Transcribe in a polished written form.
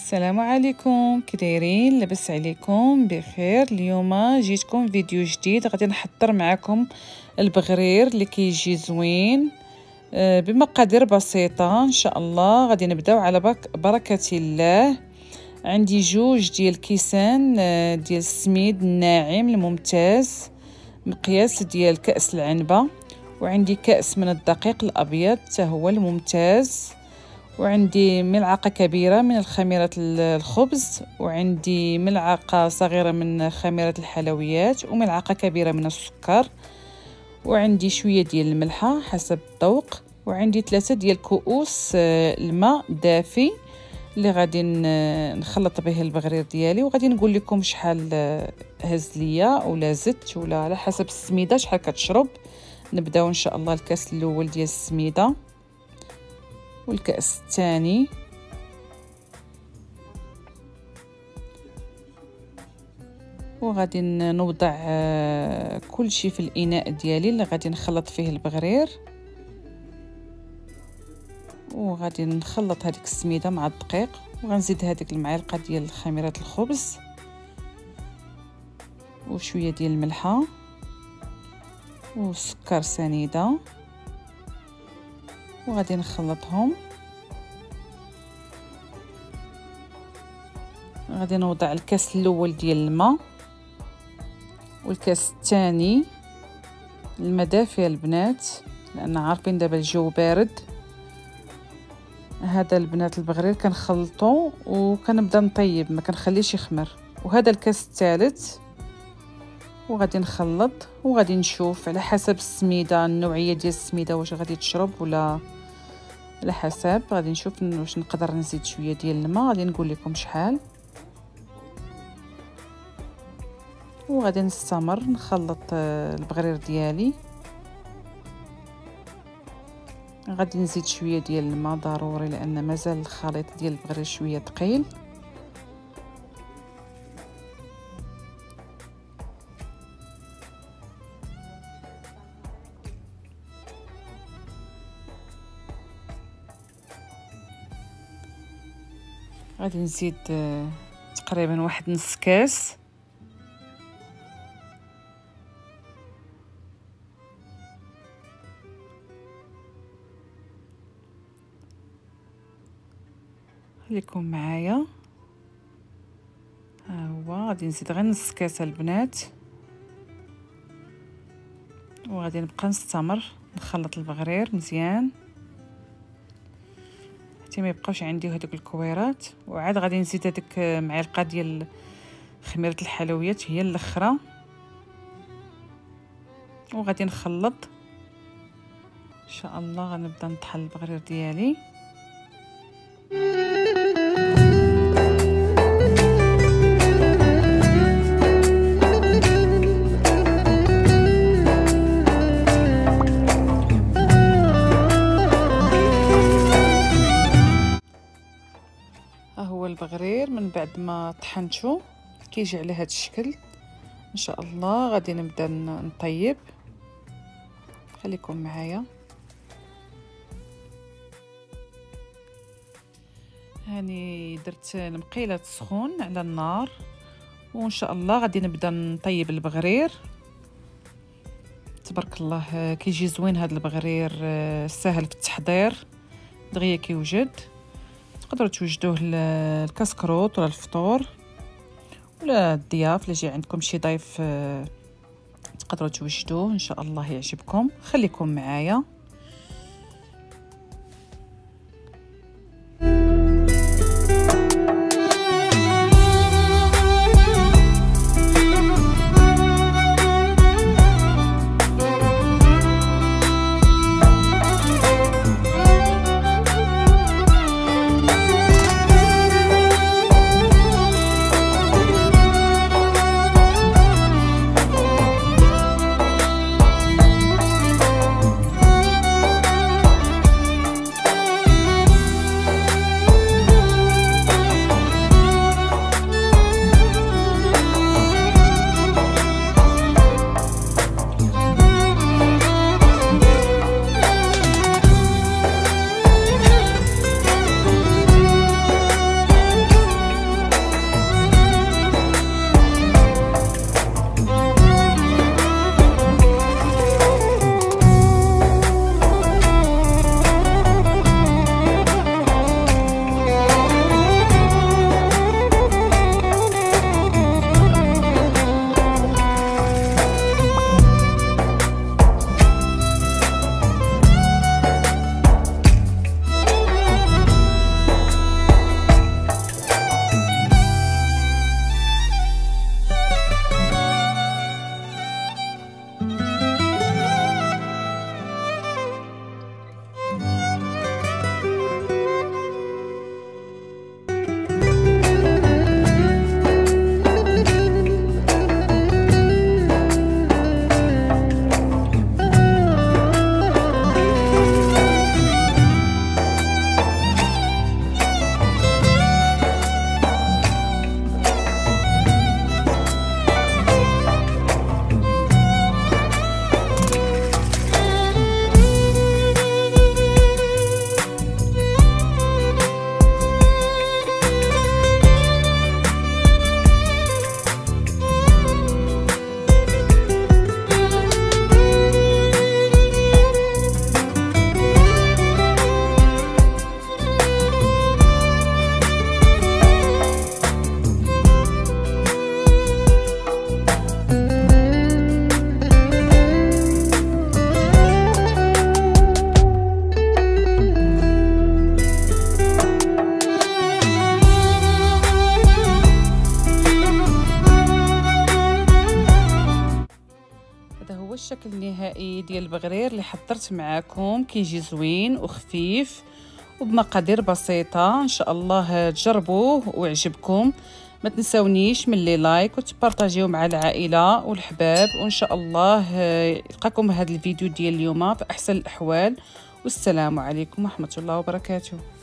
السلام عليكم، كي دايرين؟ لاباس عليكم بخير؟ اليوم جيتكم فيديو جديد. غادي نحضر معكم البغرير اللي كيجي زوين بمقادير بسيطه ان شاء الله. غادي نبداو على بركه الله. عندي جوج ديال الكيسان ديال السميد الناعم الممتاز، مقياس ديال كأس العنبه، وعندي كأس من الدقيق الابيض حتى هو الممتاز، وعندي ملعقة كبيرة من خميرة الخبز، وعندي ملعقة صغيرة من خميرة الحلويات، وملعقة كبيرة من السكر، وعندي شوية ديال الملحة حسب الذوق، وعندي 3 ديال كؤوس الماء دافي اللي غادي نخلط به البغرير ديالي، وغادي نقول لكم شحال هز ليا ولا زدت ولا على حسب السميده شحال كتشرب. نبداو ان شاء الله الكاس الاول ديال السميده والكأس الثاني، وغادي نوضع كل شيء في الإناء ديالي اللي غادي نخلط فيه البغرير، وغادي نخلط هذيك السميده مع الدقيق، وغنزيد هذيك المعلقه ديال خميره الخبز وشويه ديال الملحه والسكر سنيده، وغادي نخلطهم. غادي نوضع الكاس الاول ديال الماء والكاس الثاني الماء دافي البنات، لان عارفين دابا الجو بارد. هذا البنات البغرير كنخلطو وكنبدا نطيب، ما كنخليش يخمر. وهذا الكاس الثالث، وغادي نخلط وغادي نشوف على حسب السميده النوعيه ديال السميده واش غادي تشرب ولا على حسب. غادي نشوف واش نقدر نزيد شويه ديال الماء، غادي نقول لكم شحال، وغادي نستمر نخلط البغرير ديالي. غادي نزيد شويه ديال الماء ضروري لان مازال الخليط ديال البغرير شويه ثقيل. غادي نزيد تقريبا واحد نص كاس، خليكم معايا. ها هو غادي نزيد غير نص كاس البنات، وغادي نبقى نستمر نخلط البغرير مزيان حتى ما يبقاوش عندي هذوك الكويرات. وعاد غادي نزيد هذيك معلقه ديال خميره الحلويات هي الاخرى، وغادي نخلط ان شاء الله. غنبدا نطحن البغرير ديالي. البغرير من بعد ما طحنته كيجي على هذا الشكل ان شاء الله. غادي نبدا نطيب، خليكم معايا. هاني درت المقيله تسخن على النار، وان شاء الله غادي نبدا نطيب البغرير. تبارك الله كيجي زوين هذا البغرير، سهل في التحضير، دغيا كيوجد. تقدروا توجدوه الكسكروط ولا الفطور ولا الضياف، الا جي عندكم شي ضيف تقدروا توجدوه ان شاء الله يعجبكم. خليكم معايا. النهائي ديال البغرير اللي حضرت معاكم، كيجي زوين وخفيف وبمقادير بسيطه. ان شاء الله تجربوه ويعجبكم. ما تنسونيش من لي لايك وتبارطاجيو مع العائله والحباب، وان شاء الله يلقاكم هذا الفيديو ديال اليوم في احسن الاحوال. والسلام عليكم ورحمه الله وبركاته.